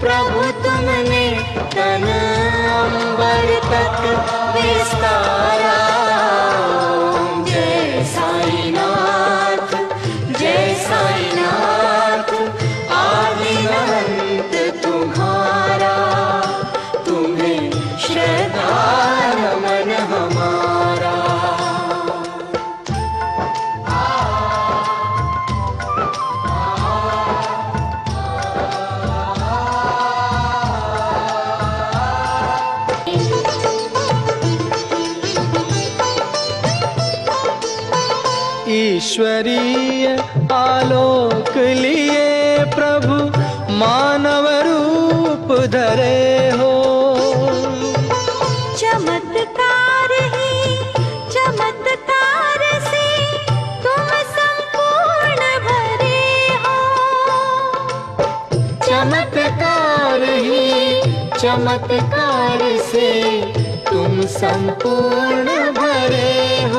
प्रभु तुमने तन अंबर तक विस्तारा। जय साईनाथ, जय साईनाथ, आदि अंत तुम्हारा, तुम्हें श्रद्धा नमन हमारा। ईश्वरीय आलोक लिए प्रभु मानव रूप धरे हो। चमत्कार ही चमत्कार से तुम संपूर्ण भरे हो। चमत्कार ही चमत्कार से तुम संपूर्ण भरे हो।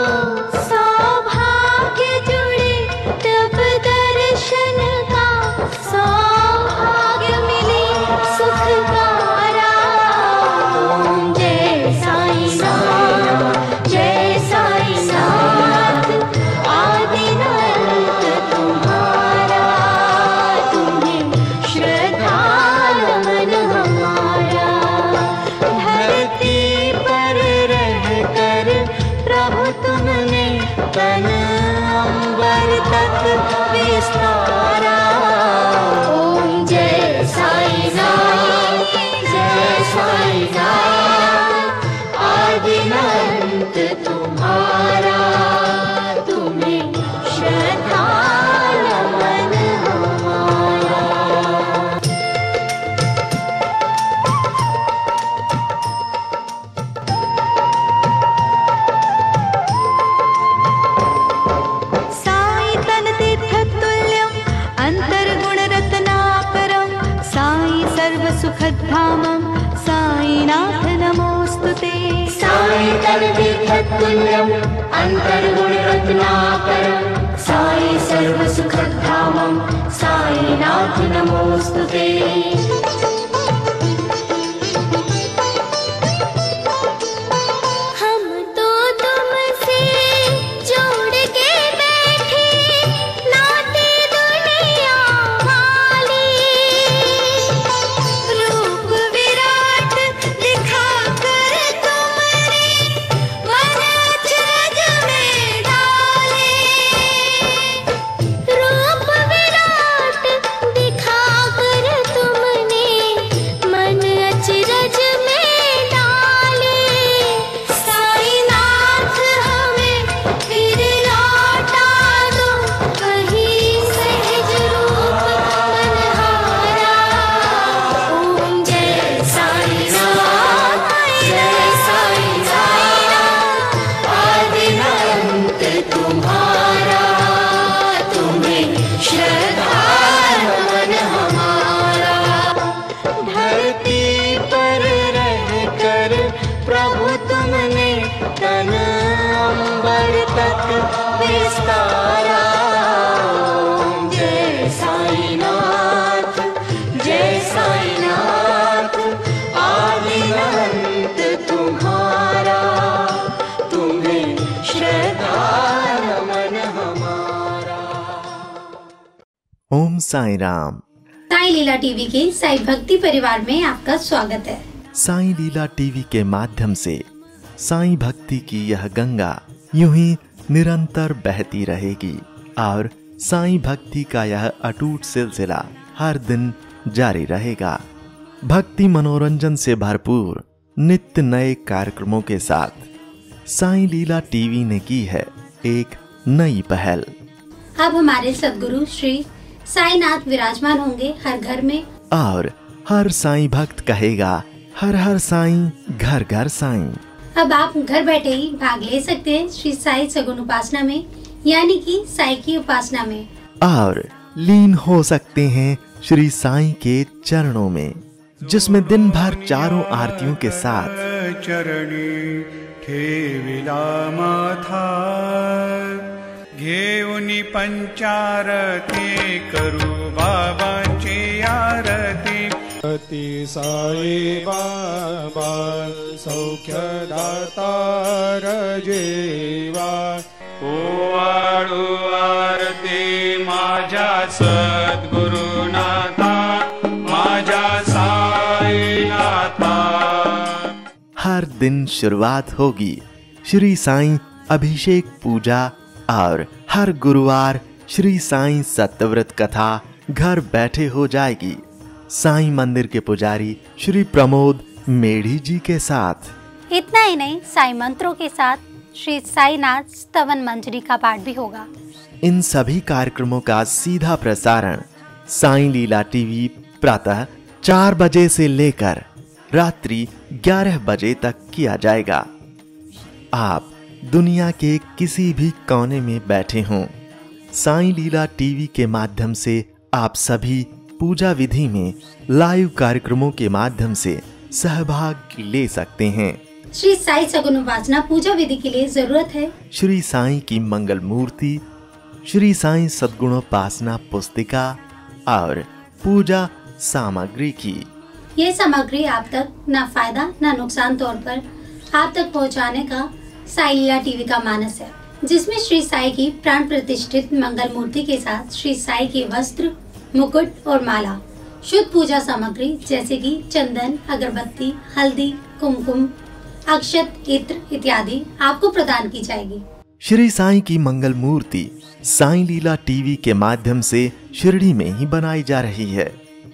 तन अंबर तक विस्तारा। ओम जय साईनाथ, जय साईनाथ, आदि अंत तुम्हारा, तुम्हें श्रद्धा नमन हमारा। सुखधामं साईनाथ नमोस्तुते। साई तन्तीर्थतुल्यं अन्तर्गुणरत्नाकरं साई सर्वसुखधामं साईनाथ नमोस्तुते। विस्तारा। जय साईनाथ, जय साईनाथ, आदि अंत तुम्हारा, तुम्हें श्रद्धा नमन हमारा। ओम साई राम। साई लीला टीवी के साई भक्ति परिवार में आपका स्वागत है। साई लीला टीवी के माध्यम से साई भक्ति की यह गंगा यूं ही निरंतर बहती रहेगी और साई भक्ति का यह अटूट सिलसिला हर दिन जारी रहेगा। भक्ति मनोरंजन से भरपूर नित्य नए कार्यक्रमों के साथ साई लीला टीवी ने की है एक नई पहल। अब हमारे सद्गुरु श्री साईनाथ विराजमान होंगे हर घर में और हर साई भक्त कहेगा हर हर साई, घर घर साई। अब आप घर बैठे ही भाग ले सकते हैं श्री साई सगुन उपासना में, यानी कि साई की उपासना में, और लीन हो सकते हैं श्री साई के चरणों में, जिसमें दिन भर चारों आरतियों के साथ चरणी ठेविला माथा घेऊनी पंचारती करू बाबांची आरती आरती साई बाबा सौख्यदातार जेवा ओवाळू आरती माझ्या सद्गुरुनाथा माझ्या साईनाथा। हर दिन शुरुआत होगी श्री साईं अभिषेक पूजा और हर गुरुवार श्री साईं सत्यव्रत कथा घर बैठे हो जाएगी साईं मंदिर के पुजारी श्री प्रमोद मेढ़ी जी के साथ। इतना ही नहीं, साईं मंत्रों के साथ श्री साईनाथ स्तवन मंजरी का पाठ भी होगा। इन सभी कार्यक्रमों का सीधा प्रसारण साईं लीला टीवी प्रातः 4 बजे से लेकर रात्रि 11 बजे तक किया जाएगा। आप दुनिया के किसी भी कोने में बैठे हों, साईं लीला टीवी के माध्यम से आप सभी पूजा विधि में लाइव कार्यक्रमों के माध्यम से सहभाग ले सकते हैं। श्री साई सगुन उपासना पूजा विधि के लिए जरूरत है श्री साईं की मंगल मूर्ति, श्री साईं सद्गुणोपासना पुस्तिका और पूजा सामग्री की। ये सामग्री आप तक न फायदा न नुकसान तौर पर आप तक पहुंचाने का साई लीला टीवी का मानस है, जिसमें श्री साई की प्राण प्रतिष्ठित मंगल मूर्ति के साथ श्री साई के वस्त्र, मुकुट और माला, शुद्ध पूजा सामग्री जैसे कि चंदन, अगरबत्ती, हल्दी, कुमकुम, अक्षत, इत्र इत्यादि आपको प्रदान की जाएगी। श्री साईं की मंगल मूर्ति साईं लीला टीवी के माध्यम से शिरडी में ही बनाई जा रही है।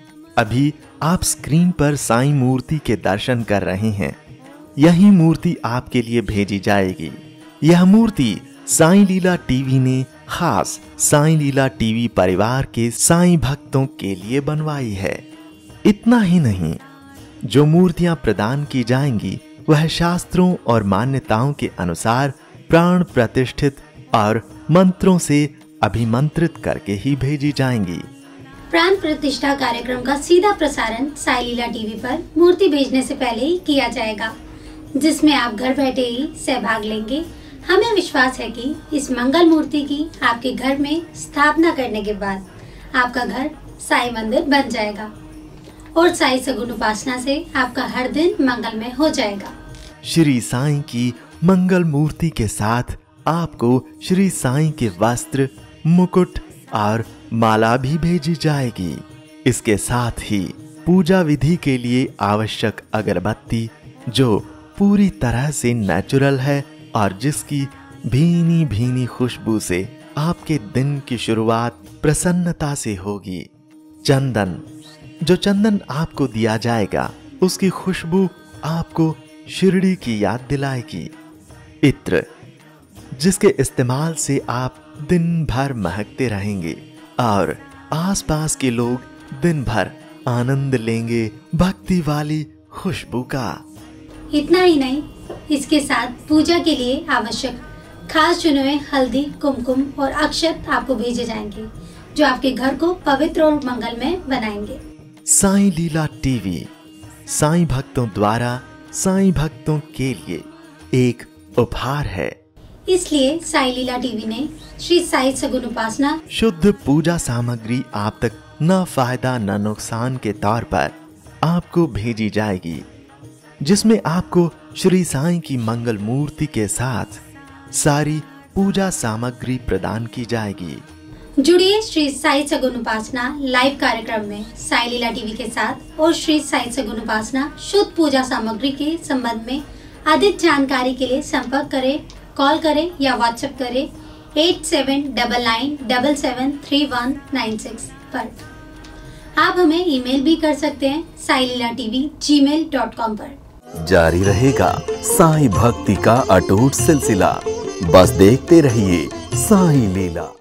अभी आप स्क्रीन पर साईं मूर्ति के दर्शन कर रहे हैं। यही मूर्ति आपके लिए भेजी जाएगी। यह मूर्ति साईं लीला टीवी ने खास साईं लीला टीवी परिवार के साईं भक्तों के लिए बनवाई है। इतना ही नहीं, जो मूर्तियां प्रदान की जाएंगी वह शास्त्रों और मान्यताओं के अनुसार प्राण प्रतिष्ठित और मंत्रों से अभिमंत्रित करके ही भेजी जाएंगी। प्राण प्रतिष्ठा कार्यक्रम का सीधा प्रसारण साई लीला टीवी पर मूर्ति भेजने से पहले ही किया जाएगा, जिसमें आप घर बैठे ही सहभाग लेंगे। हमें विश्वास है कि इस मंगल मूर्ति की आपके घर में स्थापना करने के बाद आपका घर साई मंदिर बन जाएगा और साई सगुन उपासना से आपका हर दिन मंगलमय हो जाएगा। श्री साईं की मंगल मूर्ति के साथ आपको श्री साईं के वस्त्र, मुकुट और माला भी भेजी जाएगी। इसके साथ ही पूजा विधि के लिए आवश्यक अगरबत्ती, जो पूरी तरह से नेचुरल है और जिसकी भीनी भीनी खुशबू से आपके दिन की शुरुआत प्रसन्नता से होगी। चंदन, जो चंदन आपको दिया जाएगा उसकी खुशबू आपको शिरडी की याद दिलाएगी। इत्र, जिसके इस्तेमाल से आप दिन भर महकते रहेंगे और आसपास के लोग दिन भर आनंद लेंगे भक्ति वाली खुशबू का। इतना ही नहीं, इसके साथ पूजा के लिए आवश्यक खास चुने हुए हल्दी, कुमकुम और अक्षत आपको भेजे जाएंगे, जो आपके घर को पवित्र और मंगलमय बनाएंगे। साईं लीला टीवी साईं भक्तों द्वारा साईं भक्तों के लिए एक उपहार है। इसलिए साई लीला टीवी ने श्री साई सगुन उपासना शुद्ध पूजा सामग्री आप तक न फायदा न नुकसान के तौर पर आपको भेजी जाएगी, जिसमें आपको श्री साईं की मंगल मूर्ति के साथ सारी पूजा सामग्री प्रदान की जाएगी। जुड़िए श्री साई सगुन उपासना लाइव कार्यक्रम में साई लीला टीवी के साथ और श्री साई सगुन उपासना शुद्ध पूजा सामग्री के संबंध में अधिक जानकारी के लिए संपर्क करें, कॉल करें या व्हाट्सएप करें 8799773196 पर। आप हमें ईमेल भी कर सकते हैं sailila.tv@gmail.com पर। जारी रहेगा साईं भक्ति का अटूट सिलसिला। बस देखते रहिए साईं लीला।